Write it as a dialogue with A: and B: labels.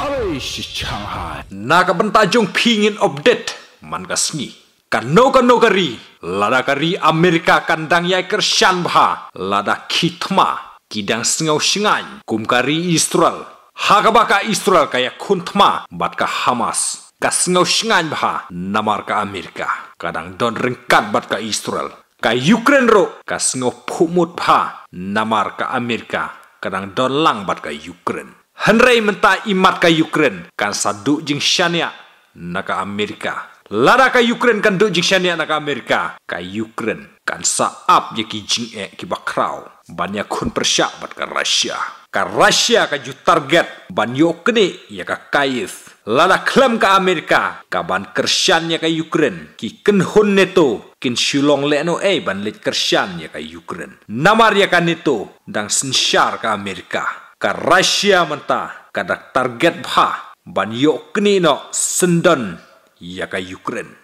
A: Alish Shanghai.
B: Naga bentajung pingin update man kasni. Kano kari lada kari Amerika kandang yai kersyan bha lada kitma kidang sengau singan kum kari Israel. Haga baka Israel kaya kuntma bat ka Hamas. Ka sengau singan bha namar ka Amerika. Kadang don rengkat bat ka Israel. Ka Ukraine ro ka sengau pumut bha namar ka Amerika. Kadang don lang bat ka Ukraine. Henry menta imat ka Ukraine kan saduk jing syania naka Amerika. Lada ka Ukraine kan duk jing syania naka Amerika. Ka Ukraine kan saap je ki jing ki bakrau. Banyak kun persyak bat ka Russia. Ka Russia ka ju target ban yo kene ya ka Kiev. Lada klaim ka Amerika ka ban kersyan ya ka Ukraine ki kenhun neto kin shulong leno ban lit kersyan ya ka Ukraine. Namar ya ka neto dang sensyar ka Amerika. Ka Russia menta kada target bha ban yok kini no sendon ya ka Ukraine.